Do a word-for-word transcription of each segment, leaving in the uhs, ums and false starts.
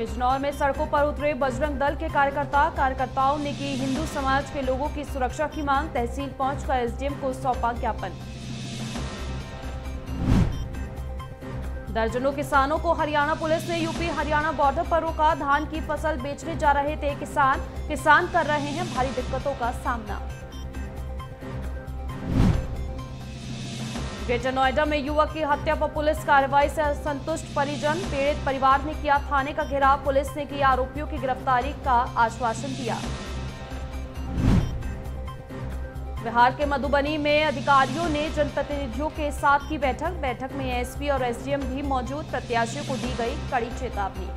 बिजनौर में सड़कों पर उतरे बजरंग दल के कार्यकर्ता कार्यकर्ताओं ने की हिंदू समाज के लोगों की सुरक्षा की मांग। तहसील पहुंचकर एसडीएम को सौंपा ज्ञापन। दर्जनों किसानों को हरियाणा पुलिस ने यूपी हरियाणा बॉर्डर पर रोका। धान की फसल बेचने जा रहे थे किसान किसान कर रहे हैं भारी दिक्कतों का सामना। ग्रेटर नोएडा में युवक की हत्या पर पुलिस कार्रवाई से असंतुष्ट परिजन। पीड़ित परिवार ने किया थाने का घेराव। पुलिस ने की आरोपियों की गिरफ्तारी का आश्वासन दिया। बिहार के मधुबनी में अधिकारियों ने जनप्रतिनिधियों के साथ की बैठक। बैठक में एसपी और एसडीएम भी मौजूद। प्रत्याशियों को दी गई कड़ी चेतावनी।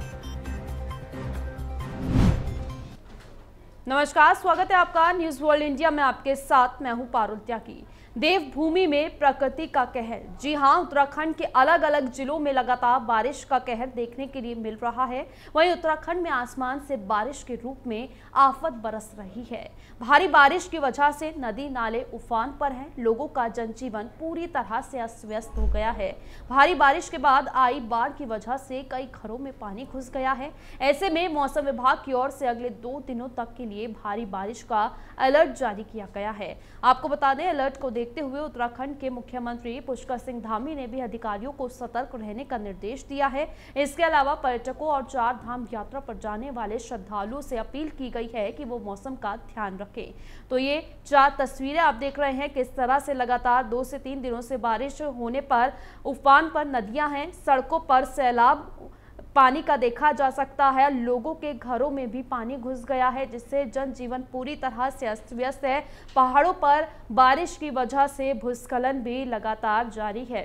नमस्कार, स्वागत है आपका न्यूज वर्ल्ड इंडिया में। आपके साथ मैं हूं पारुल त्यागी। देवभूमि में प्रकृति का कहर। जी हां, उत्तराखंड के अलग अलग जिलों में लगातार बारिश का कहर देखने के लिए मिल रहा है। वहीं उत्तराखंड में आसमान से बारिश के रूप में आफत बरस रही है। भारी बारिश की वजह से नदी नाले उफान पर हैं। लोगों का जनजीवन पूरी तरह से अस्त व्यस्त हो गया है। भारी बारिश के बाद आई बाढ़ की वजह से कई घरों में पानी घुस गया है। ऐसे में मौसम विभाग की ओर से अगले दो दिनों तक के लिए भारी बारिश का अलर्ट जारी किया गया है। आपको बता दें, अलर्ट को देखते हुए उत्तराखंड के मुख्यमंत्री पुष्कर सिंह धामी ने भी अधिकारियों को सतर्क रहने का निर्देश दिया है। इसके अलावा पर्यटकों और चार धाम यात्रा पर जाने वाले श्रद्धालुओं से अपील की गई है कि वो मौसम का ध्यान रखें। तो ये चार तस्वीरें आप देख रहे हैं किस तरह से लगातार दो से तीन दिनों से बारिश होने पर उफान पर नदियां हैं। सड़कों पर सैलाब पानी का देखा जा सकता है। लोगों के घरों में भी पानी घुस गया है, जिससे जनजीवन पूरी तरह से अस्त व्यस्त है। पहाड़ों पर बारिश की वजह से भूस्खलन भी लगातार जारी है।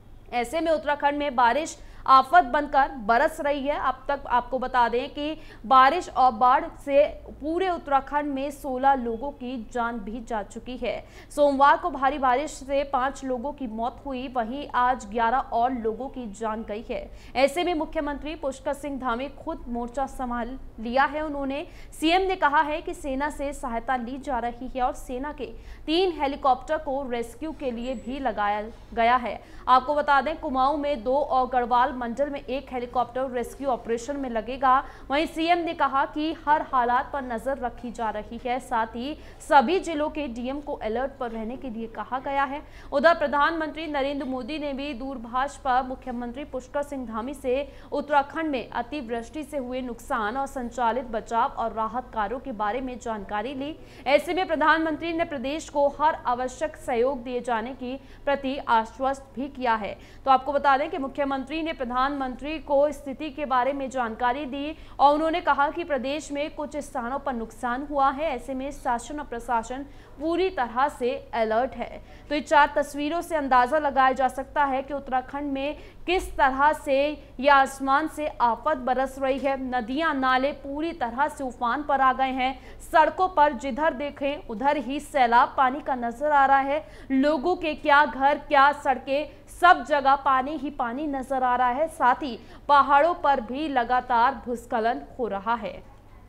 ऐसे में उत्तराखंड में बारिश आफत बनकर बरस रही है। अब तक आपको बता दें कि बारिश और बाढ़ से पूरे उत्तराखंड में सोलह लोगों की जान भी जा चुकी है। सोमवार को भारी बारिश से पांच लोगों की मौत हुई, वहीं आज ग्यारह और लोगों की जान गई है। ऐसे में मुख्यमंत्री पुष्कर सिंह धामी खुद मोर्चा संभाल लिया है। उन्होंने सीएम ने कहा है कि सेना से सहायता ली जा रही है और सेना के तीन हेलीकॉप्टर को रेस्क्यू के लिए भी लगाया गया है। आपको बता दें, कुमाऊं में दो और गढ़वाल मंडल में एक हेलीकॉप्टर रेस्क्यू ऑपरेशन में लगेगा। वहीं सीएम ने कहा कि हर हालात पर नजर रखी जा रही है। साथ ही सभी जिलों के डीएम को अलर्ट पर रहने के लिए कहा गया है। उधर प्रधानमंत्री नरेंद्र मोदी ने भी दूरभाष पर मुख्यमंत्री पुष्कर सिंह धामी से उत्तराखंड में अतिवृष्टि से हुए नुकसान और संचालित बचाव और राहत कार्यों के बारे में जानकारी ली। ऐसे में प्रधानमंत्री ने प्रदेश को हर आवश्यक सहयोग दिए जाने की प्रति आश्वस्त भी किया है। तो आपको बता दें कि मुख्यमंत्री ने प्रधानमंत्री को स्थिति के बारे में जानकारी दी और उन्होंने कहा कि प्रदेश में कुछ स्थानों पर नुकसान हुआ है। ऐसे में शासन और प्रशासन पूरी तरह से अलर्ट है। तो ये चार तस्वीरों से अंदाजा लगाया जा सकता है कि उत्तराखंड में किस तरह से यह आसमान से आफत बरस रही है। नदियां नाले पूरी तरह से उफान पर आ गए हैं। सड़कों पर जिधर देखें उधर ही सैलाब पानी का नजर आ रहा है। लोगों के क्या घर क्या सड़कें, सब जगह पानी ही पानी नजर आ रहा है। साथ ही पहाड़ों पर भी लगातार भूस्खलन हो रहा है।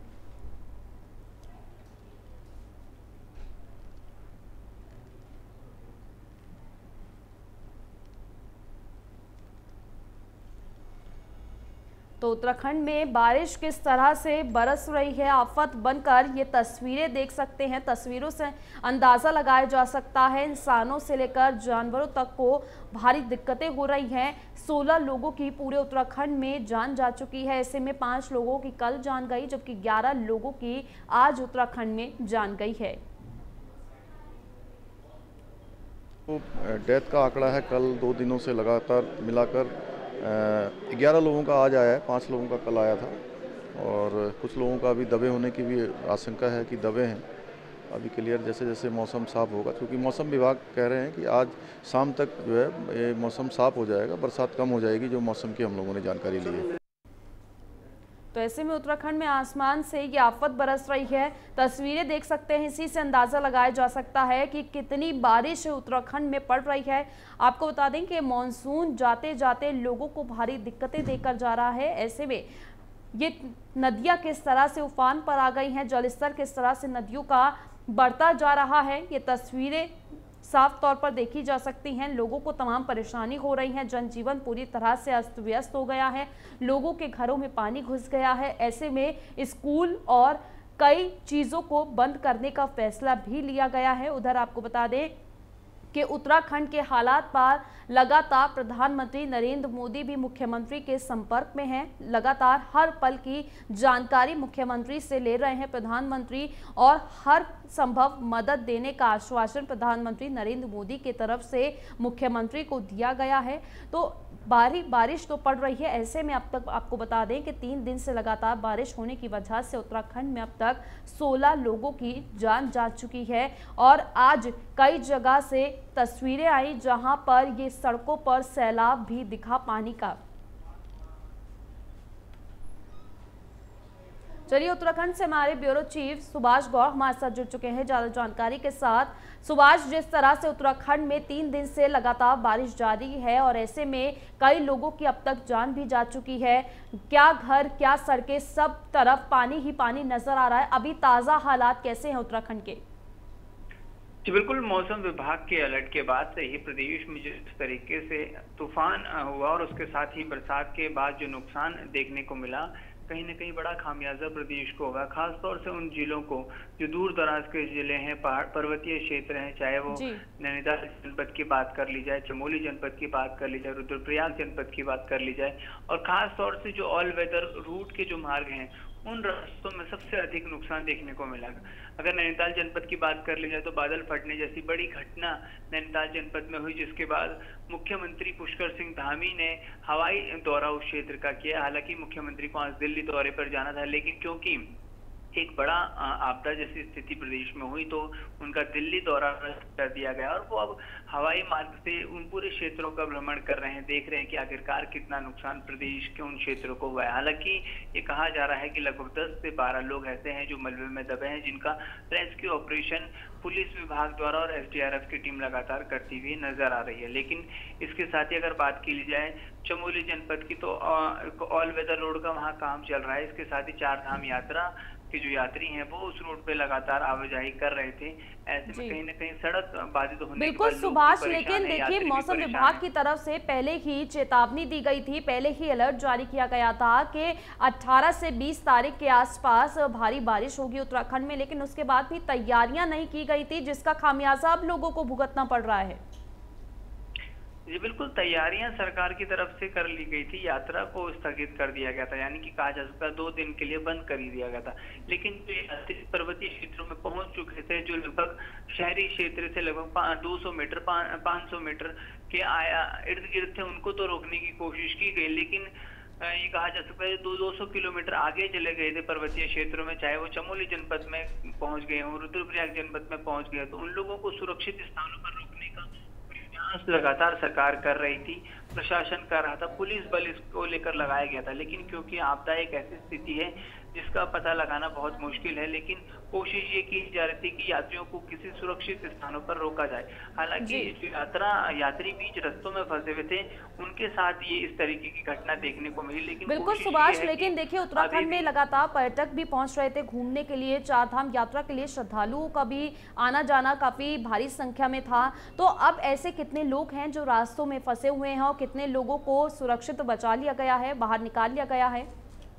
तो उत्तराखंड में बारिश किस तरह से बरस रही है आफत बनकर, ये तस्वीरें देख सकते हैं। तस्वीरों से अंदाज़ा लगाया जा सकता है इंसानों से लेकर जानवरों तक को भारी दिक्कतें हो रही हैं। सोलह लोगों की पूरे उत्तराखंड में जान जा चुकी है। ऐसे में पाँच लोगों की कल जान गई, जबकि ग्यारह लोगों की आज उत्तराखंड में जान गई है। डेथ का आंकड़ा है, कल दो दिनों से लगातार मिलाकर ग्यारह लोगों का आज आया है, पाँच लोगों का कल आया था और कुछ लोगों का अभी दबे होने की भी आशंका है कि दबे हैं। अभी क्लियर जैसे जैसे मौसम साफ होगा, क्योंकि मौसम विभाग कह रहे हैं कि आज शाम तक जो है ये मौसम साफ हो जाएगा, बरसात कम हो जाएगी, जो मौसम की हम लोगों ने जानकारी ली है। तो ऐसे में उत्तराखंड में आसमान से ये आफत बरस रही है। तस्वीरें देख सकते हैं, इसी से अंदाजा लगाया जा सकता है कि कितनी बारिश उत्तराखंड में पड़ रही है। आपको बता दें कि मानसून जाते जाते लोगों को भारी दिक्कतें देकर जा रहा है। ऐसे में ये नदियां किस तरह से उफान पर आ गई हैं, जलस्तर किस तरह से नदियों का बढ़ता जा रहा है, ये तस्वीरें साफ तौर पर देखी जा सकती हैं। लोगों को तमाम परेशानी हो रही है, जनजीवन पूरी तरह से अस्त व्यस्त हो गया है, लोगों के घरों में पानी घुस गया है। ऐसे में स्कूल और कई चीज़ों को बंद करने का फैसला भी लिया गया है। उधर आपको बता दें कि उत्तराखंड के हालात पर लगातार प्रधानमंत्री नरेंद्र मोदी भी मुख्यमंत्री के संपर्क में हैं। लगातार हर पल की जानकारी मुख्यमंत्री से ले रहे हैं प्रधानमंत्री और हर संभव मदद देने का आश्वासन प्रधानमंत्री नरेंद्र मोदी की तरफ से मुख्यमंत्री को दिया गया है। तो बारी बारिश तो पड़ रही है। ऐसे में अब तक आपको बता दें कि तीन दिन से लगातार बारिश होने की वजह से उत्तराखंड में अब तक सोलह लोगों की जान जा चुकी है और आज कई जगह से तस्वीरें आई जहां पर ये सड़कों पर सैलाब भी दिखा पानी का। चलिए, उत्तराखंड से हमारे ब्यूरो चीफ सुभाष गौर हमारे साथ जुड़ चुके हैं ज्यादा जानकारी के साथ। सुभाष, जिस तरह से उत्तराखंड में तीन दिन से लगातार बारिश जारी है और ऐसे में कई लोगों की अब तक जान भी जा चुकी है, क्या घर क्या सड़कें सब तरफ पानी ही पानी नजर आ रहा है, अभी ताजा हालात कैसे हैं उत्तराखंड के? जी बिल्कुल, मौसम विभाग के अलर्ट के बाद से ही प्रदेश में जिस तरीके से तूफान हुआ और उसके साथ ही बरसात के बाद जो नुकसान देखने को मिला, कहीं ना कहीं बड़ा खामियाजा प्रदेश को होगा, खासतौर से उन जिलों को जो दूर दराज के जिले हैं, पहाड़ पर्वतीय क्षेत्र हैं, चाहे वो नैनीताल जनपद की बात कर ली जाए, चमोली जनपद की बात कर ली जाए, रुद्रप्रयाग जनपद की बात कर ली जाए, और खासतौर से जो ऑल वेदर रूट के जो मार्ग हैं उन रास्तों में सबसे अधिक नुकसान देखने को मिला। अगर नैनीताल जनपद की बात कर ली जाए तो बादल फटने जैसी बड़ी घटना नैनीताल जनपद में हुई, जिसके बाद मुख्यमंत्री पुष्कर सिंह धामी ने हवाई दौरा उस क्षेत्र का किया। हालांकि मुख्यमंत्री को आज दिल्ली दौरे पर जाना था, लेकिन क्योंकि एक बड़ा आपदा जैसी स्थिति प्रदेश में हुई तो उनका दिल्ली दौरा रद्द कर दिया गया और वो अब हवाई मार्ग से उन पूरे क्षेत्रों का भ्रमण कर रहे हैं, देख रहे हैं कि आखिरकार कितना नुकसान प्रदेश के उन क्षेत्रों को हुआ है। हालांकि ये कहा जा रहा है कि लगभग दस से बारह लोग ऐसे हैं जो मलबे में दबे हैं, जिनका रेस्क्यू ऑपरेशन पुलिस विभाग द्वारा और एसडीआरएफ की टीम लगातार करती हुई नजर आ रही है। लेकिन इसके साथ ही अगर बात की जाए चमोली जनपद की, तो ऑल वेदर रोड का वहाँ काम चल रहा है। इसके साथ ही चार धाम यात्रा कि जो यात्री हैं वो उस रोड पे लगातार आवाजाही कर रहे थे। ऐसे में कहीं ना कहीं सड़क बाधित होने बिल्कुल सुभाष, लेकिन देखिए मौसम विभाग की तरफ से पहले ही चेतावनी दी गई थी, पहले ही अलर्ट जारी किया गया था कि अठारह से बीस तारीख के आसपास भारी बारिश होगी उत्तराखंड में, लेकिन उसके बाद भी तैयारियां नहीं की गई थी, जिसका खामियाजा अब लोगों को भुगतना पड़ रहा है। जी बिल्कुल, तैयारियां सरकार की तरफ से कर ली गई थी। यात्रा को स्थगित कर दिया गया था, यानी कि कहा जा सकता है दो दिन के लिए बंद कर ही दिया गया था। लेकिन जो पर्वतीय क्षेत्रों में पहुंच चुके थे, जो लगभग शहरी क्षेत्र से लगभग दो सौ मीटर पाँच सौ मीटर के आया इर्द गिर्द थे, उनको तो रोकने की कोशिश की गई, लेकिन ये कहा जा सकता है दो दो सौ किलोमीटर आगे चले गए थे पर्वतीय क्षेत्रों में, चाहे वो चमोली जनपद में पहुंच गए हों, रुद्रप्रयाग जनपद में पहुंच गए, तो उन लोगों को सुरक्षित स्थानों पर रोकने का लगातार सरकार कर रही थी, प्रशासन कर रहा था, पुलिस बल इसको लेकर लगाया गया था। लेकिन क्योंकि आपदा एक ऐसी स्थिति है जिसका पता लगाना बहुत मुश्किल है, लेकिन कोशिश ये की जा रही थी कि यात्रियों को किसी सुरक्षित स्थानों पर रोका जाए। हालांकि जो यात्रा यात्री बीच रस्तों में फंसे हुए थे, उनके साथ ये इस तरीके की घटना देखने को मिली। लेकिन बिल्कुल सुभाष, लेकिन देखिए उत्तराखंड में लगातार पर्यटक भी पहुंच रहे थे घूमने के लिए, चार धाम यात्रा के लिए श्रद्धालुओं का भी आना जाना काफी भारी संख्या में था। तो अब ऐसे कितने लोग हैं जो रास्तों में फंसे हुए हैं और कितने लोगों को सुरक्षित बचा लिया गया है, बाहर निकाल लिया गया है?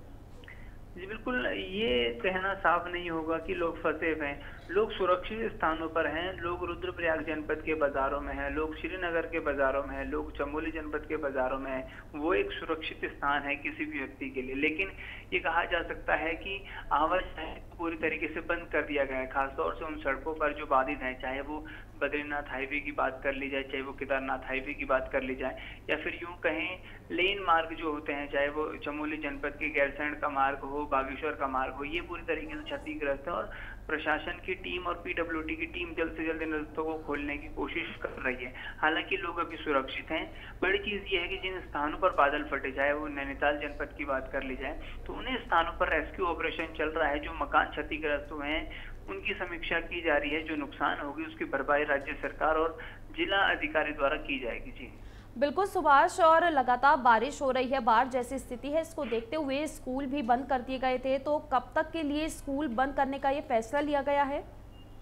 जी बिल्कुल, ये कहना साफ नहीं होगा कि लोग फंसे हुए हैं। लोग सुरक्षित स्थानों पर हैं, लोग रुद्रप्रयाग जनपद के बाजारों में हैं, लोग श्रीनगर के बाजारों में हैं, लोग चमोली जनपद के बाजारों में हैं। वो एक सुरक्षित स्थान है किसी भी व्यक्ति के लिए, लेकिन ये कहा जा सकता है कि आवाजाही पूरी तरीके से बंद कर दिया गया है, खासतौर से उन सड़कों पर जो बाधित हैं, चाहे वो बद्रीनाथ हाईवे की बात कर ली जाए, चाहे वो केदारनाथ हाईवे की बात कर ली जाए, या फिर यूं कहें लेन मार्ग जो होते हैं, चाहे वो चमोली जनपद के गैरसैंण का मार्ग हो, बागेश्वर का मार्ग हो, ये पूरी तरीके से क्षतिग्रस्त है। और प्रशासन की टीम और पीडब्ल्यूडी की टीम जल्द से जल्द इन रास्तों को खोलने की कोशिश कर रही है। हालांकि लोग अभी सुरक्षित हैं। बड़ी चीज ये है कि जिन स्थानों पर बादल फटे, चाहे वो नैनीताल जनपद की बात कर ली जाए, तो उन्हीं स्थानों पर रेस्क्यू ऑपरेशन चल रहा है। जो मकान क्षतिग्रस्त हुए हैं उनकी समीक्षा की जा रही है, जो नुकसान होगी उसकी भरपाई राज्य सरकार और जिला अधिकारी द्वारा की जाएगी। जी बिल्कुल सुभाष, और लगातार बारिश हो रही है, बाढ़ जैसी स्थिति है, इसको देखते हुए स्कूल भी बंद कर दिए गए थे, तो कब तक के लिए स्कूल बंद करने का ये फैसला लिया गया है?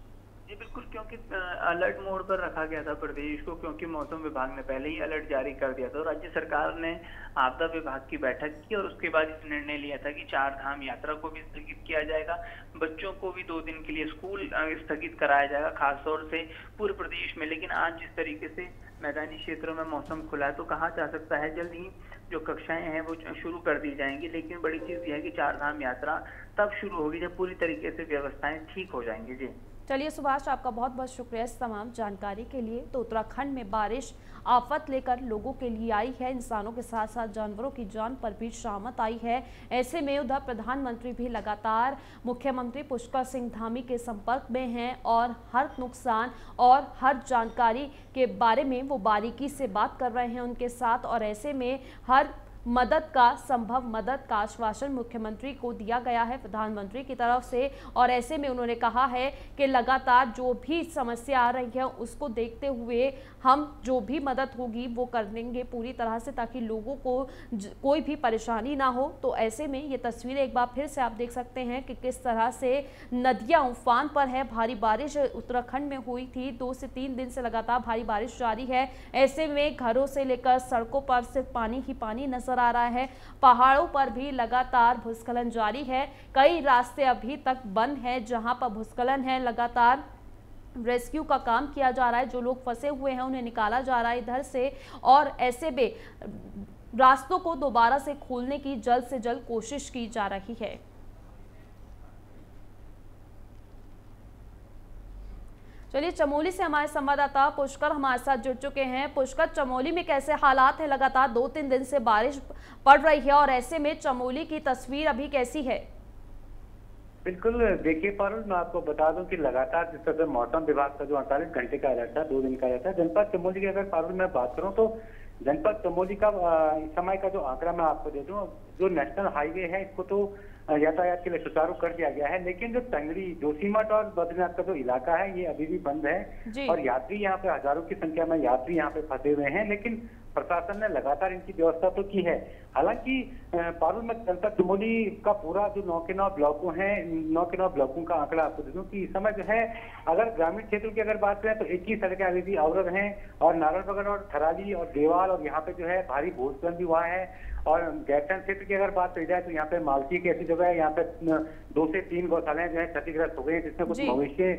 जी बिल्कुल, क्योंकि अलर्ट मोड पर रखा गया था प्रदेश को, क्योंकि मौसम विभाग ने पहले ही अलर्ट जारी कर दिया था। राज्य सरकार ने आपदा विभाग की बैठक की और उसके बाद इस निर्णय लिया था कि चार धाम यात्रा को भी स्थगित किया जाएगा, बच्चों को भी दो दिन के लिए स्कूल स्थगित कराया जाएगा, खासतौर से पूरे प्रदेश में। लेकिन आज जिस तरीके से मैदानी क्षेत्रों में मौसम खुला है तो कहा जा सकता है जल्द ही जो कक्षाएं हैं वो शुरू कर दी जाएंगी। लेकिन बड़ी चीज यह है कि चार धाम यात्रा तब शुरू होगी जब पूरी तरीके से व्यवस्थाएं ठीक हो जाएंगी। जी चलिए सुभाष, आपका बहुत बहुत शुक्रिया इस तमाम जानकारी के लिए। तो उत्तराखंड में बारिश आफत लेकर लोगों के लिए आई है, इंसानों के साथ साथ जानवरों की जान पर भी शामत आई है। ऐसे में उधर प्रधानमंत्री भी लगातार मुख्यमंत्री पुष्कर सिंह धामी के संपर्क में हैं और हर नुकसान और हर जानकारी के बारे में वो बारीकी से बात कर रहे हैं उनके साथ, और ऐसे में हर मदद का संभव मदद का आश्वासन मुख्यमंत्री को दिया गया है प्रधानमंत्री की तरफ से। और ऐसे में उन्होंने कहा है कि लगातार जो भी समस्या आ रही है उसको देखते हुए हम जो भी मदद होगी वो कर देंगे पूरी तरह से, ताकि लोगों को कोई भी परेशानी ना हो। तो ऐसे में ये तस्वीरें एक बार फिर से आप देख सकते हैं कि किस तरह से नदियां उफान पर है। भारी बारिश उत्तराखंड में हुई थी, दो से तीन दिन से लगातार भारी बारिश जारी है। ऐसे में घरों से लेकर सड़कों पर सिर्फ पानी ही पानी नजर आ रहा है। पहाड़ों पर भी लगातार भूस्खलन जारी है, कई रास्ते अभी तक बंद हैं जहां पर भूस्खलन है। लगातार रेस्क्यू का काम किया जा रहा है, जो लोग फंसे हुए हैं उन्हें निकाला जा रहा है इधर से, और ऐसे में रास्तों को दोबारा से खोलने की जल्द से जल्द कोशिश की जा रही है। चलिए चमोली से हमारे संवाददाता पुष्कर हमारे साथ जुड़ चुके हैं। पुष्कर, चमोली में कैसे हालात है? लगातार दो तीन दिन से बारिश पड़ रही है और ऐसे में चमोली की तस्वीर अभी कैसी है? बिल्कुल, देखिए पारुल, मैं आपको बता दूं कि लगातार जिस तरह से मौसम विभाग का जो अड़तालीस घंटे का अलर्ट था, दो दिन का अलर्ट था जनपद चमोली की, अगर पारुल मैं बात करूं तो जनपद चमोली का इस समय का जो आंकड़ा मैं आपको दे दूं, जो नेशनल हाईवे है इसको तो यातायात के लिए सुचारू कर दिया गया है, लेकिन जो टंगड़ी, जोशीमठ और बद्रीनाथ का जो इलाका है ये अभी भी बंद है और यात्री यहाँ पे हजारों की संख्या में यात्री यहाँ पे फंसे हुए हैं। लेकिन प्रशासन ने लगातार इनकी व्यवस्था तो की है। हालांकि पारुल में जनपद चमोली का पूरा जो नौ के नौ ब्लॉकों हैं, नौ के नौ ब्लॉकों का आंकड़ा आपको दे दूं कि इस समय जो है अगर ग्रामीण क्षेत्र की अगर बात करें तो इक्कीस सड़कें अभी भी अवरुद्ध हैं और नारायणनगर और थराली और देवाल और यहाँ पे जो है भारी भूस्खलन भी हुआ है। और गैरसैंण क्षेत्र की अगर बात की जाए तो यहाँ पे मालकी की ऐसी जगह है, यहाँ पे दो से तीन गौशालाएं जो है क्षतिग्रस्त हो गई है, जिसमें कुछ मवेशी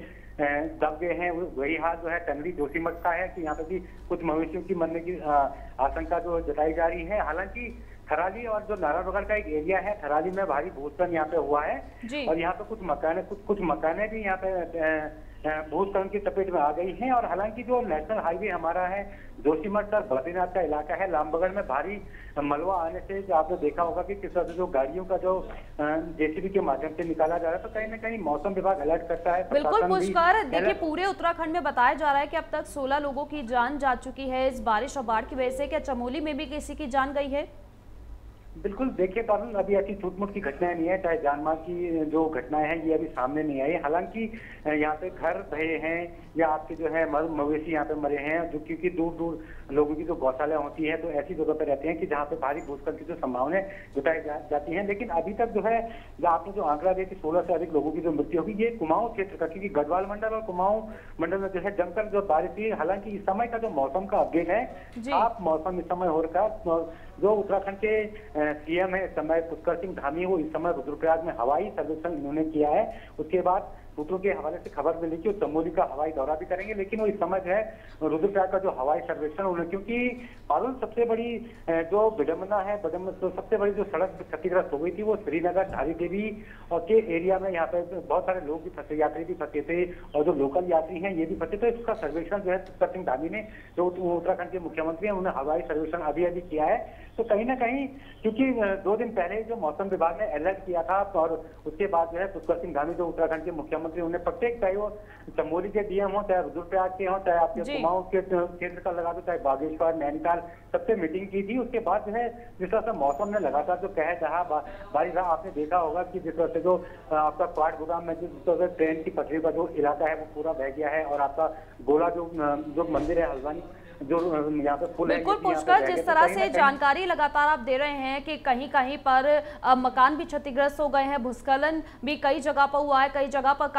दब गए हैं। वही हाल जो है टंगड़ी जोशीमठ का है कि यहाँ पे भी कुछ मवेशियों की मरने की आशंका जो जताई जा रही है। हालांकि थराली और जो नारायणनगर का एक एरिया है, थराली में भारी भूस्खलन यहाँ पे हुआ है और यहाँ पे कुछ मकाने कुछ कुछ मकाने भी यहाँ पे भूस्खलन की चपेट में आ गई हैं। और हालांकि जो नेशनल हाईवे हमारा है जोशीमठ और बद्रीनाथ का इलाका है, लामबगड़ में भारी मलबा आने से जो आपने देखा होगा कि किस तरह से जो गाड़ियों का जो जेसीबी के माध्यम से निकाला जा रहा है, तो कहीं ना कहीं मौसम विभाग अलर्ट करता है। बिल्कुल पुष्कर, देखिए पूरे उत्तराखंड में बताया जा रहा है कि अब तक सोलह लोगों की जान जा चुकी है इस बारिश और बाढ़ की वजह से। क्या चमोली में भी किसी की जान गई है? बिल्कुल, देखिए पारुल, अभी ऐसी छूटमुट की घटनाएं नहीं है, चाहे जानमाल की जो घटनाएं हैं ये अभी सामने नहीं आई। हालांकि यहाँ पे घर ढहे हैं या आपके जो है मवेशी यहाँ पे मरे हैं, जो क्योंकि दूर दूर लोगों की जो गौशाला होती है तो ऐसी जगह पे रहते हैं कि जहाँ पे भारी भूस्खलन की जो संभावनाएं जताई जा, जाती हैं। लेकिन अभी तक जो है जो आपने जो आंकड़ा दिया कि सोलह से अधिक लोगों की जो मृत्यु होगी, ये कुमाऊं क्षेत्र का, क्योंकि गढ़वाल मंडल और कुमाऊं मंडल में जो है जमकर जो बारिश हुई। हालांकि इस समय का जो मौसम का अपडेट है, आप मौसम इस समय हो रखा, जो उत्तराखंड के सीएम है इस समय पुष्कर सिंह धामी, वो इस समय रुद्रप्रयाग में हवाई सर्वेक्षण इन्होंने किया है। उसके बाद सूत्रों के हवाले से खबर मिली कि वो चमोली का हवाई दौरा भी करेंगे, लेकिन वो इस समय जो है रुद्रप्रयाग का जो हवाई सर्वेक्षण उन्होंने, क्योंकि पारुल सबसे बड़ी जो विडम्बना है, तो सबसे बड़ी जो सड़क क्षतिग्रस्त हो गई थी वो श्रीनगर धारी देवी और के एरिया में यहाँ पे बहुत सारे लोग भी फंसे, यात्री भी फंसे थे और जो लोकल यात्री हैं ये भी फंसे थे। इसका सर्वेक्षण जो है पुष्कर सिंह धामी ने, जो उत्तराखंड के मुख्यमंत्री हैं, उन्होंने हवाई सर्वेक्षण अभी अभी किया है। तो कहीं ना कहीं क्योंकि दो दिन पहले जो मौसम विभाग ने अलर्ट किया था और उसके बाद जो है पुष्कर सिंह धामी जो उत्तराखंड के मुख्यमंत्री, उन्हें प्रत्येक, चाहे वो चमोली के डीएम हो, चाहे रुद्रप्रयाग के हो, चाहे आपके कुमाऊं के केंद्र का लगा दो, चाहे बागेश्वर, नैनीताल, सबसे मीटिंग की थी। उसके बाद जो है जिस तरह से मौसम ने लगातार जो कहर रहा, बारिश रहा, आपने देखा होगा कि जिस तरह से जो आपका क्वाड गोदाम में जिस तरह से ट्रेन की पटरी का जो इलाका है वो पूरा बह गया है और आपका गोला जो जो मंदिर है हल्द्वानी जो यहाँ पे फुल बिल्कुल पुष्कर, जिस तरह से जानकारी लगातार आप दे रहे हैं कि कहीं कहीं पर मकान भी क्षतिग्रस्त हो गए हैं, भूस्खलन भी कई जगह पर हुआ है, कई जगह पर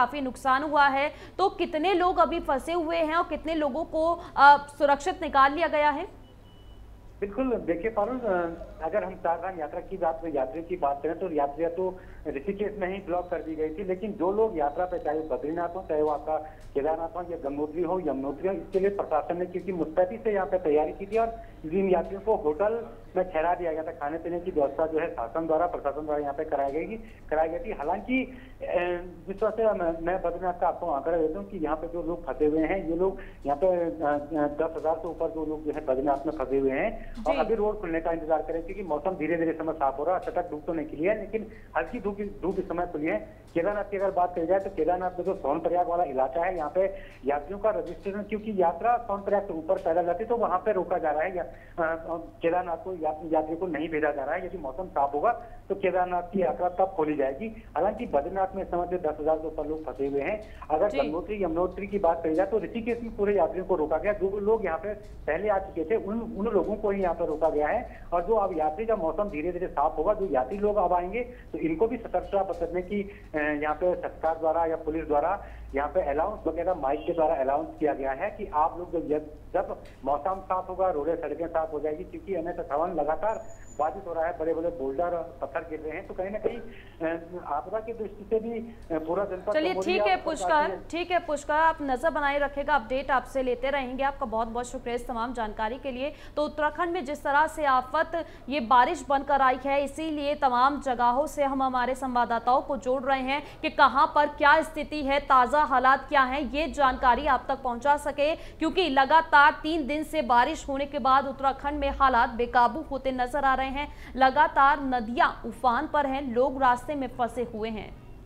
काफी नुकसान हुआ है, तो कितने लोग अभी फंसे हुए हैं और कितने लोगों को सुरक्षित निकाल लिया गया है? बिल्कुल, देखिए पारुल, अगर हम चारधाम यात्रा की बात में यात्रियों की बात करें तो यात्रियां तो ऋषिकेश में ही ब्लॉक कर दी गई थी, लेकिन जो लोग यात्रा पे, चाहे बद्रीनाथ हो, चाहे वो आपका केदारनाथ हो या गंगोत्री हो, यमुनोत्री हो, इसके लिए प्रशासन ने क्योंकि मुस्तैदी से यहाँ पे तैयारी की थी और इन यात्रियों को होटल में ठहरा दिया गया था। खाने पीने की व्यवस्था जो है शासन द्वारा, प्रशासन द्वारा यहाँ पे कराई गई कराई गई थी। हालांकि जिस तरह से मैं बद्रीनाथ का आपको आंकड़ा देता हूँ कि यहाँ पे जो लोग फंसे हुए हैं, ये लोग यहाँ पे दस हजार से ऊपर जो लोग जो है बद्रीनाथ में फंसे हुए हैं और अभी रोड खुलने का इंतजार करें क्योंकि मौसम धीरे धीरे समय साफ हो रहा है। सतत धूप तो नहीं खिली है, लेकिन हल्की धूप धूप इस समय खुली है। केदारनाथ की अगर बात करी जाए तो केदारनाथ में जो सोनप्रयाग वाला इलाका है, यहाँ पे यात्रियों का रजिस्ट्रेशन, क्योंकि यात्रा सोनप्रयाग से ऊपर पैदल जाती है तो वहां पे रोका जा रहा है। केदारनाथ को यात्री को नहीं भेजा जा रहा है। यदि मौसम साफ होगा तो केदारनाथ की यात्रा तब खोली जाएगी। हालांकि बद्रीनाथ में इस समय दस हजार से ऊपर लोग फंसे हुए हैं। अगर गंगोत्री यमुनोत्री की बात करी जाए तो ऋषिकेश में पूरे यात्रियों को रोका गया। जो लोग यहाँ पे पहले आ चुके थे उन उन लोगों को ही यहाँ पर रोका गया है। और जो अब यात्री, जब मौसम धीरे धीरे साफ होगा, जो यात्री लोग अब आएंगे तो इनको भी सतर्कता बरतने की यहाँ पे सरकार द्वारा या पुलिस द्वारा यहाँ पे अलाउंस वगैरह माइक के द्वारा अलाउंस किया गया है कि आप लोग जब जब मौसम साफ होगा, रोडें सड़कें साफ हो जाएगी, क्योंकि एन एच अट्ठावन लगातार बाधित हो रहा है, बड़े बड़े बोल्डर पत्थर गिर रहे हैं, तो कहीं ना कहीं आपदा की दृष्टि से भी पूरा जनपद। चलिए ठीक है पुष्कर, ठीक है पुष्कर, आप नजर बनाए रखेगा, अपडेट आपसे लेते रहेंगे। आपका बहुत बहुत शुक्रिया इस तमाम जानकारी के लिए। तो उत्तराखंड में जिस तरह से आफत ये बारिश बनकर आई है, इसीलिए तमाम जगहों से हम हमारे संवाददाताओं को जोड़ रहे हैं कि कहां पर क्या स्थिति है, ताजा हालात क्या हैं, ये जानकारी आप तक पहुंचा सके, क्योंकि लगातार तीन दिन से बारिश होने के बाद उत्तराखंड में हालात बेकाबू होते नजर आ रहे हैं। लगातार नदियां उफान पर हैं, लोग रास्ते में फंसे हुए हैं।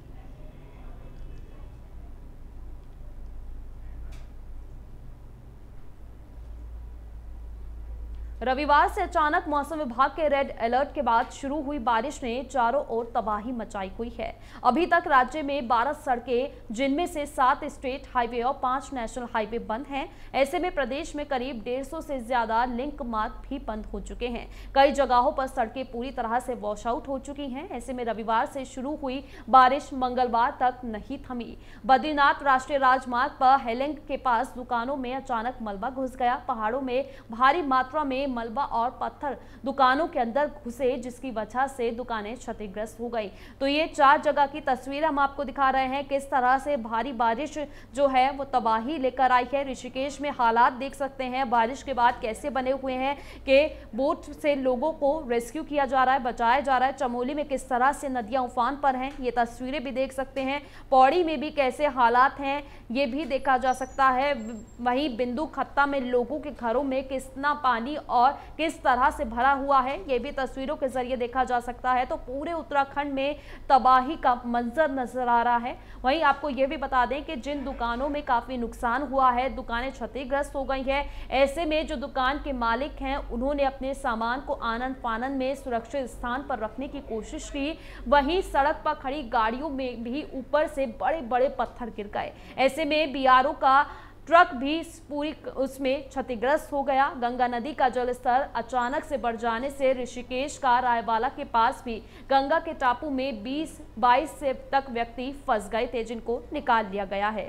रविवार से अचानक मौसम विभाग के रेड अलर्ट के बाद शुरू हुई बारिश ने चारों ओर तबाही मचाई हुई है। अभी तक राज्य में बारह सड़कें, जिनमें से सात स्टेट हाईवे और पांच नेशनल हाईवे बंद हैं। ऐसे में प्रदेश में करीब डेढ़ सौ से ज्यादा लिंक मार्ग भी बंद हो चुके हैं। कई जगहों पर सड़कें पूरी तरह से वॉश आउट हो चुकी हैं। ऐसे में रविवार से शुरू हुई बारिश मंगलवार तक नहीं थमी। बद्रीनाथ राष्ट्रीय राजमार्ग पर हेलिंग के पास दुकानों में अचानक मलबा घुस गया। पहाड़ों में भारी मात्रा में मलबा और पत्थर दुकानों के अंदर घुसे, जिसकी वजह से दुकानें क्षतिग्रस्त हो गई। तो ये चार जगह की तस्वीर हम आपको दिखा रहे हैं, किस तरह से भारी बारिश जो है वो तबाही लेकर आई है। ऋषिकेश में हालात देख सकते हैं बारिश के बाद कैसे बने हुए हैं कि बोट से लोगों को रेस्क्यू किया जा रहा है, बचाया जा रहा है। चमोली में किस तरह से नदियां उफान पर हैं, ये तस्वीरें भी देख सकते हैं। पौड़ी में भी कैसे हालात हैं ये भी देखा जा सकता है। वहीं बिंदु खत्ता में लोगों के घरों में कितना पानी और किस तरह से भरा हुआ है, ये भी तस्वीरों के जरिए देखा जा सकता है। तो पूरे उत्तराखंड में तबाही का मंजर नजर आ रहा है। वहीं आपको ये भी बता दें कि जिन दुकानों में काफी नुकसान हुआ है, दुकानें क्षतिग्रस्त हो गई है। ऐसे में जो दुकान के मालिक हैं, उन्होंने अपने सामान को आनन फानन में सुरक्षित स्थान पर रखने की कोशिश की। वहीं सड़क पर खड़ी गाड़ियों में भी ऊपर से बड़े बड़े पत्थर गिर गए। ऐसे में बी आर ओ का ट्रक भी पूरी उसमें क्षतिग्रस्त हो गया। गंगा नदी का जलस्तर अचानक से बढ़ जाने से ऋषिकेश का रायवाला के पास भी गंगा के टापू में बीस बाईस से तक व्यक्ति फंस गए थे, जिनको निकाल लिया गया है।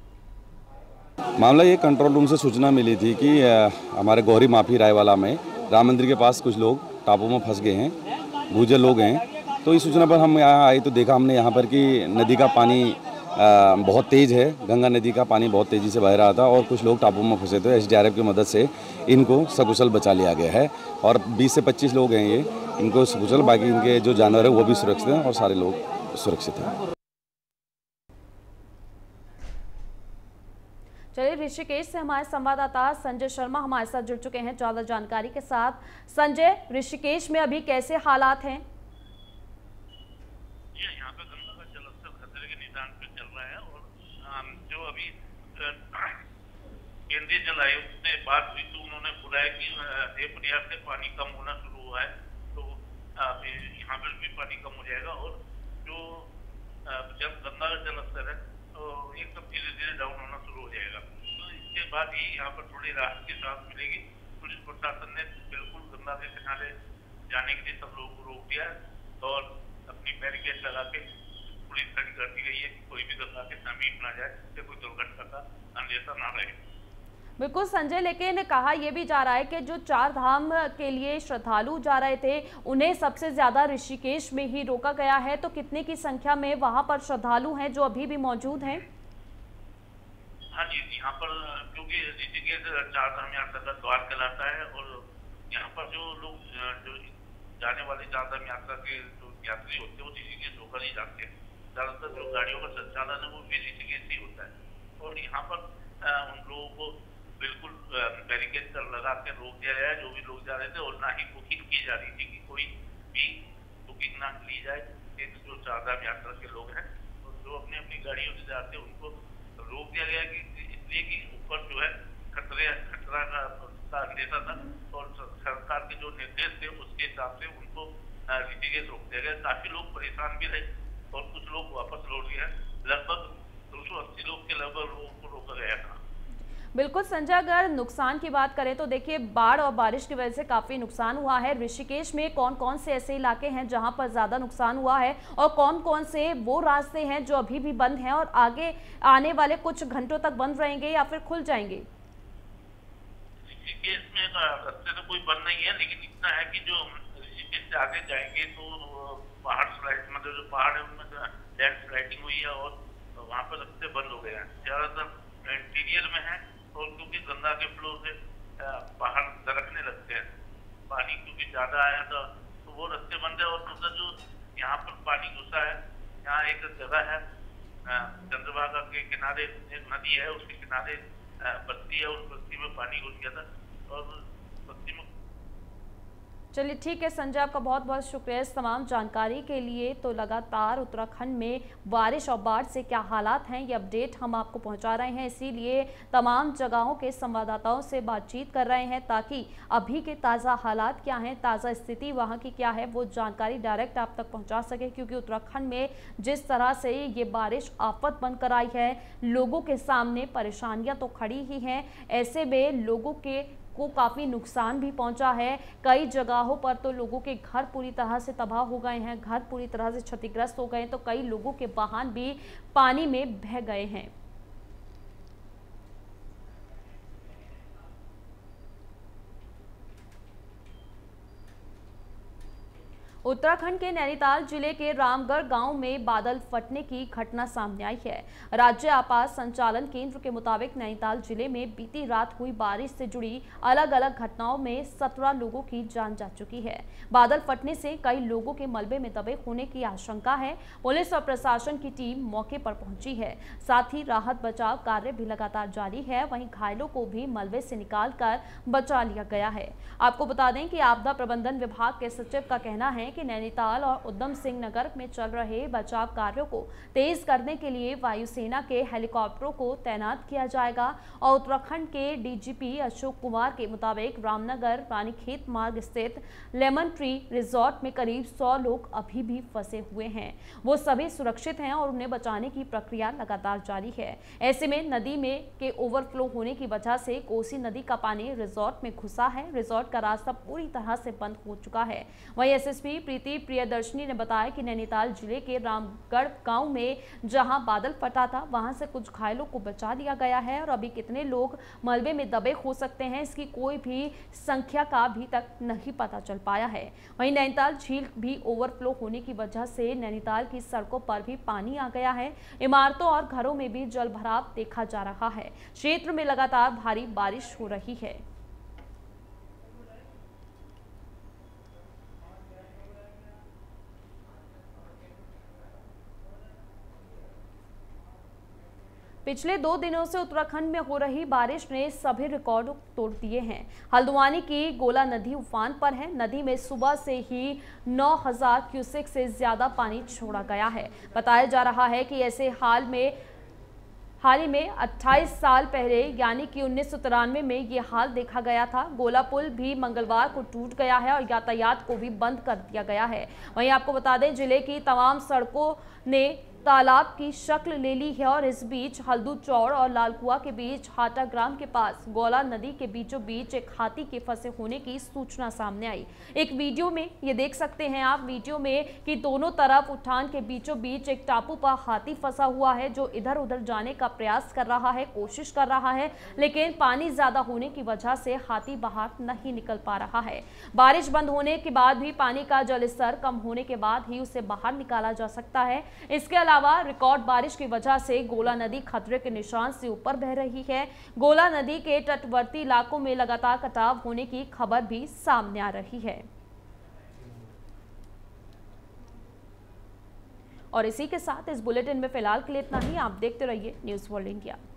मामला ये कंट्रोल रूम से सूचना मिली थी कि हमारे गौरी माफी रायवाला में राम मंदिर के पास कुछ लोग टापू में फंस गए हैं, भूजल लोग हैं। तो इस सूचना पर हम यहाँ आए तो देखा हमने यहाँ पर कि नदी का पानी आ, बहुत तेज़ है। गंगा नदी का पानी बहुत तेज़ी से बह रहा था और कुछ लोग टापू में फंसे थे। एस डी आर एफ की मदद से इनको सकुशल बचा लिया गया है और बीस से पच्चीस लोग हैं ये, इनको सकुशल, बाकी इनके जो जानवर है वो भी सुरक्षित हैं और सारे लोग सुरक्षित हैं। चलिए, ऋषिकेश से हमारे संवाददाता संजय शर्मा हमारे साथ जुड़ चुके हैं ज्यादा जानकारी के साथ। संजय, ऋषिकेश में अभी कैसे हालात हैं? यहाँ पे गंगा का जलस्तर खतरे के निशान पे चल रहा है और जो अभी केंद्रीय जल आयोग से बात हुई तो उन्होंने बुलाया कि प्रयास से पानी कम होना शुरू हुआ है, तो यहाँ पर भी पानी कम हो जाएगा और जो जब गंगा का जलस्तर है तो एकदम धीरे धीरे डाउन होना शुरू हो जाएगा। तो इसके बाद ही यहाँ पर थोड़ी राहत की सांस मिलेगी। पुलिस प्रशासन ने बिल्कुल गंगा के किनारे जाने के लिए सब लोगों को रोक दिया और अपनी बैरिकेड लगा के पुलिस खड़ी कर दी गई है कि कोई भी गंगा के समीप ना जाए, जिससे कोई दुर्घटना का अंदेशा ना रहे। बिल्कुल संजय, लेकिन कहा यह भी जा रहा है कि जो चार धाम के लिए श्रद्धालु जा रहे थे उन्हें सबसे ज्यादा ऋषिकेश में ही रोका गया है, तो कितने की संख्या में वहां पर श्रद्धालु हैं जो अभी भी मौजूद हैं? हाँ जी, यहाँ पर क्योंकि ऋषिकेश चार धाम यात्रा का द्वार कहलाता है और यहाँ पर जो लोग जो जाने वाले चार धाम यात्रा के जो यात्री होते हैं वो ऋषिकेश होकर ही जाते हैं। ज्यादातर जो गाड़ियों का संचालन है वो भी ऋषिकेश ही होता है और यहाँ पर उन लोगों को बिल्कुल बैरिकेड कर लगा के रोक दिया गया है, जो भी लोग जा रहे थे, और ना ही बुकिंग की जा रही थी कि कोई भी बुकिंग ना ली जाए। एक जो चारधाम यात्रा के लोग हैं और जो अपनी अपनी गाड़ियों से जाते हैं उनको रोक दिया गया कि इसलिए कि ऊपर जो है खतरे खतरा का अंदेशा था और सरकार के जो निर्देश थे उसके हिसाब से उनको ऋषिकेश रोक दिया गया। काफी लोग परेशान भी रहे और कुछ लोग वापस लौट गए। लगभग दो सौ अस्सी लोग के लगभग लोगों को रोका गया था। बिल्कुल संजय, अगर नुकसान की बात करें तो देखिए बाढ़ और बारिश की वजह से काफी नुकसान हुआ है। ऋषिकेश में कौन कौन से ऐसे इलाके हैं जहां पर ज्यादा नुकसान हुआ है और कौन कौन से वो रास्ते हैं जो अभी भी बंद हैं और आगे आने वाले कुछ घंटों तक बंद रहेंगे या फिर खुल जाएंगे? ऋषिकेश में रास्ते तो कोई बंद नहीं है, लेकिन इतना है कि जो ऋषिकेश से आगे जाएंगे तो पहाड़ स्लाइड मतलब जो पहाड़ है उनमें लैंड स्लाइडिंग हुई है और वहाँ पर रास्ते बंद हो गए हैं। ज्यादातर इंटीरियर में है और क्योंकि गंगा के फ्लो से पहाड़ दरकने लगते हैं, पानी क्योंकि ज्यादा आया था तो वो रास्ते बंद है। और दूसरा जो यहाँ पर पानी घुसा है, यहाँ एक जगह है चंद्रभागा के किनारे एक नदी है, उसके किनारे बस्ती है, उस बस्ती में पानी घुस गया था और बस्ती में। चलिए ठीक है संजय, आपका बहुत बहुत शुक्रिया इस तमाम जानकारी के लिए। तो लगातार उत्तराखंड में बारिश और बाढ़ से क्या हालात हैं ये अपडेट हम आपको पहुंचा रहे हैं, इसीलिए तमाम जगहों के संवाददाताओं से बातचीत कर रहे हैं ताकि अभी के ताज़ा हालात क्या हैं, ताज़ा स्थिति वहां की क्या है, वो जानकारी डायरेक्ट आप तक पहुंचा सके। क्योंकि उत्तराखंड में जिस तरह से ये बारिश आफत बनकर आई है, लोगों के सामने परेशानियाँ तो खड़ी ही हैं, ऐसे में लोगों के को काफ़ी नुकसान भी पहुंचा है। कई जगहों पर तो लोगों के घर पूरी तरह से तबाह हो गए हैं, घर पूरी तरह से क्षतिग्रस्त हो गए हैं, तो कई लोगों के वाहन भी पानी में बह गए हैं। उत्तराखंड के नैनीताल जिले के रामगढ़ गांव में बादल फटने की घटना सामने आई है। राज्य आपात संचालन केंद्र के मुताबिक नैनीताल जिले में बीती रात हुई बारिश से जुड़ी अलग अलग घटनाओं में सत्रह लोगों की जान जा चुकी है। बादल फटने से कई लोगों के मलबे में दबे होने की आशंका है। पुलिस और प्रशासन की टीम मौके पर पहुंची है, साथ ही राहत बचाव कार्य भी लगातार जारी है। वहीं घायलों को भी मलबे से निकालकर बचा लिया गया है। आपको बता दें कि आपदा प्रबंधन विभाग के सचिव का कहना है कि नैनीताल और उधम सिंह नगर में चल रहे बचाव कार्यों को तेज करने के लिए वायुसेना के हेलीकॉप्टरों को तैनात किया जाएगा। और उत्तराखंड के डीजीपी अशोक कुमार के मुताबिक रामनगर रानीखेत मार्ग स्थित लेमन ट्री रिजॉर्ट में करीब सौ लोग अभी भी फंसे हुए हैं। वो सभी सुरक्षित हैं और उन्हें बचाने की प्रक्रिया लगातार जारी है। ऐसे में नदी में के ओवरफ्लो होने की वजह से कोसी नदी का पानी रिजॉर्ट में घुसा है। रिजॉर्ट का रास्ता पूरी तरह से बंद हो चुका है। वहीं एसएसपी प्रीति प्रियदर्शनी ने बताया कि नैनीताल जिले के रामगढ़ गांव में जहां बादल फटा था वहां से कुछ घायलों को बचा लिया गया है और अभी कितने लोग मलबे में दबे हो सकते हैं इसकी कोई भी संख्या का अभी तक नहीं पता चल पाया है। वहीं नैनीताल झील भी ओवरफ्लो होने की वजह से नैनीताल की सड़कों पर भी पानी आ गया है। इमारतों और घरों में भी जल भराव देखा जा रहा है। क्षेत्र में लगातार भारी बारिश हो रही है। पिछले दो दिनों से उत्तराखंड में हो रही बारिश ने सभी रिकॉर्ड तोड़ दिए हैं। हल्द्वानी की गोला नदी उफान पर है। नदी में सुबह से ही नौ हज़ार क्यूसेक से ज्यादा पानी छोड़ा गया है। बताया जा रहा है कि ऐसे हाल में हाल ही में अट्ठाईस साल पहले यानी कि उन्नीस सौ तिरानवे में ये हाल देखा गया था। गोला पुल भी मंगलवार को टूट गया है और यातायात को भी बंद कर दिया गया है। वहीं आपको बता दें जिले की तमाम सड़कों ने तालाब की शक्ल ले ली है और इस बीच हल्दू चौड़ और लालकुआ के बीच हाटा ग्राम के पास गोला नदी के बीचों बीच एक हाथी के फंसे होने की सूचना सामने आई। एक वीडियो में ये देख सकते हैं आप वीडियो में कि दोनों तरफ उठान के बीचों बीच एक टापू पर हाथी फंसा हुआ है जो इधर उधर जाने का प्रयास कर रहा है, कोशिश कर रहा है, लेकिन पानी ज्यादा होने की वजह से हाथी बाहर नहीं निकल पा रहा है। बारिश बंद होने के बाद भी पानी का जल स्तर कम होने के बाद ही उसे बाहर निकाला जा सकता है। इसके अलावा रिकॉर्ड बारिश की वजह से गोला नदी खतरे के निशान से ऊपर बह रही है। गोला नदी के तटवर्ती इलाकों में लगातार कटाव होने की खबर भी सामने आ रही है। और इसी के साथ इस बुलेटिन में फिलहाल के लिए इतना ही। आप देखते रहिए न्यूज़ वर्ल्ड इंडिया।